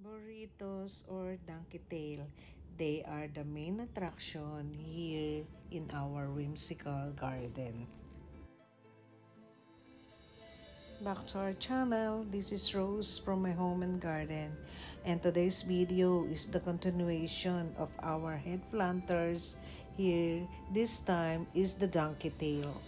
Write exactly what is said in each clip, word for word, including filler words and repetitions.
Burritos or donkey tail, they are the main attraction here in our whimsical garden. Back to our channel, this is Rose from my home and garden, and today's video is the continuation of our head planters. Here, this time is the donkey tail.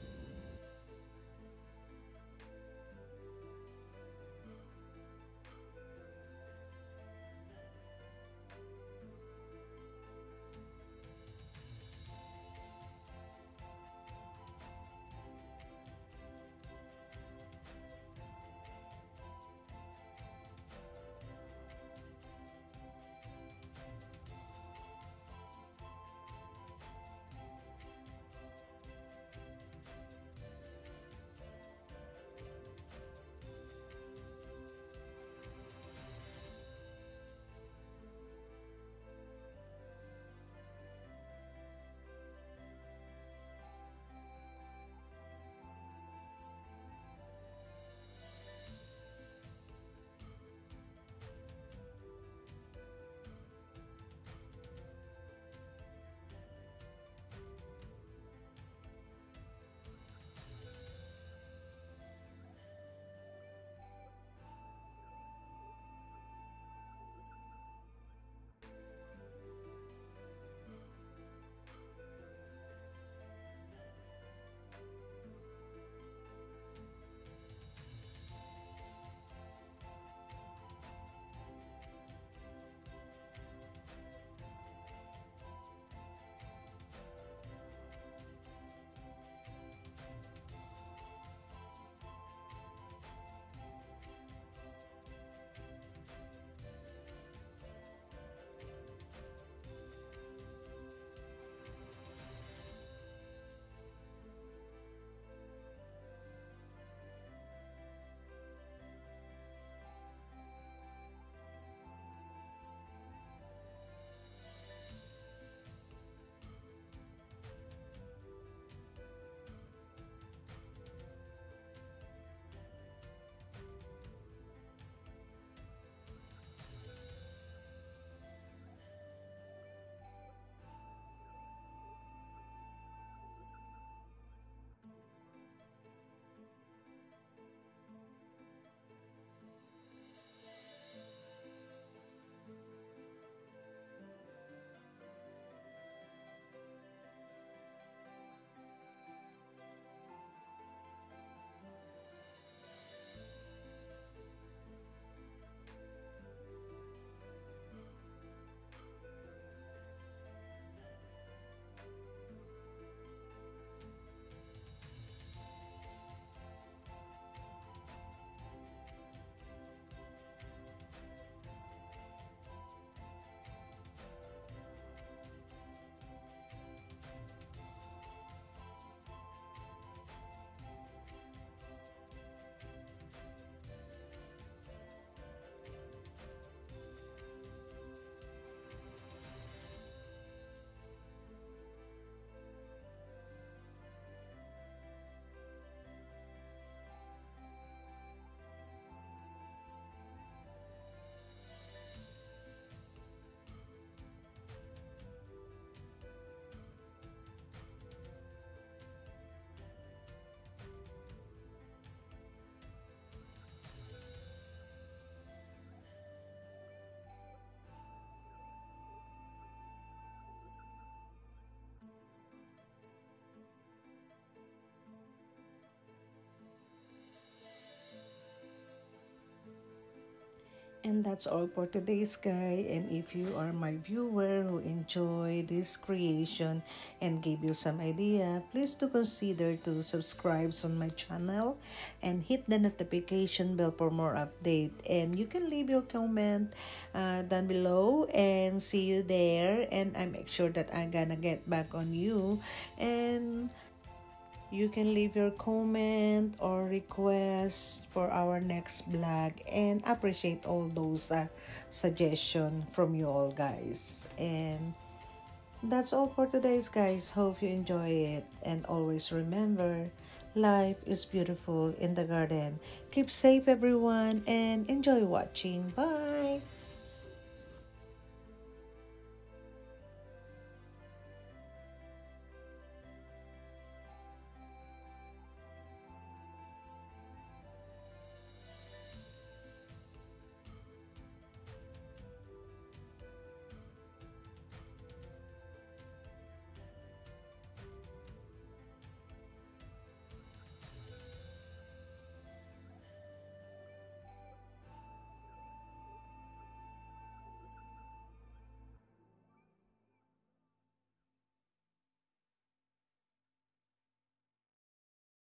And that's all for today's guy. And if you are my viewer who enjoy this creation and gave you some idea, please do consider to subscribe on my channel and hit the notification bell for more update. And you can leave your comment uh, down below and see you there. And I make sure that I'm gonna get back on you. And you can leave your comment or request for our next vlog, and appreciate all those uh, suggestions from you all guys. And that's all for today's guys. Hope you enjoy it, and always remember, life is beautiful in the garden. Keep safe everyone and enjoy watching. Bye.